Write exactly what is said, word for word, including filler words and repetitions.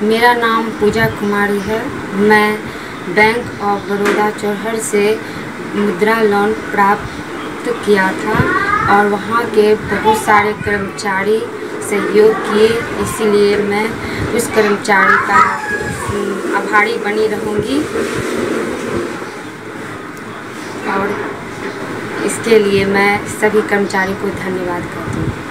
मेरा नाम पूजा कुमारी है। मैं बैंक ऑफ बड़ौदा चौहर से मुद्रा लोन प्राप्त किया था और वहाँ के बहुत सारे कर्मचारी सहयोग किए, इसीलिए मैं उस कर्मचारी का आभारी बनी रहूँगी और इसके लिए मैं सभी कर्मचारी को धन्यवाद करती हूँ।